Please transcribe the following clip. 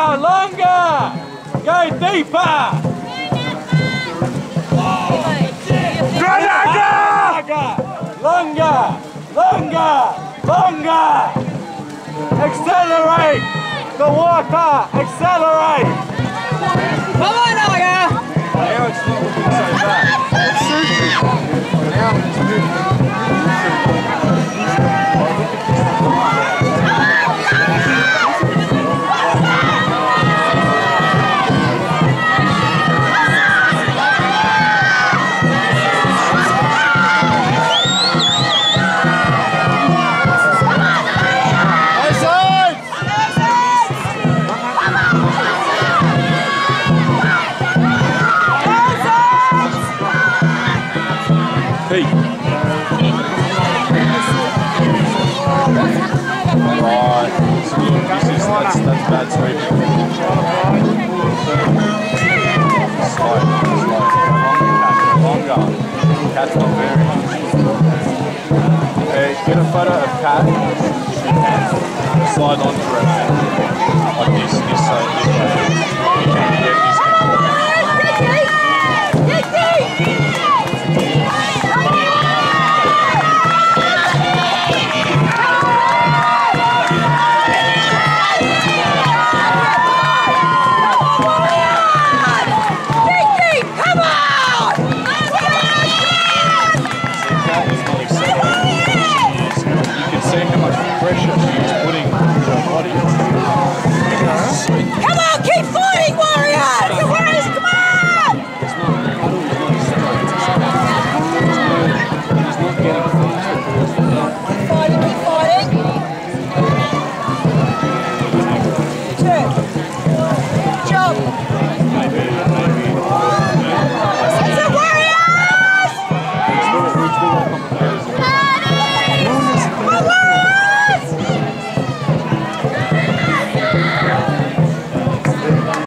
Longer! Go deeper! Longer! Longer! Accelerate! The water! Accelerate! Come on, Naga! Now it's not looking so bad. Now it's moving. Hey. Right. That's bad sweeping. Slow. Longer. Cat's not very. Hey, get a photo of Cat. Slide onto it. Like this way. You can get this. Come on, keep fighting, Warriors! Warriors, come on!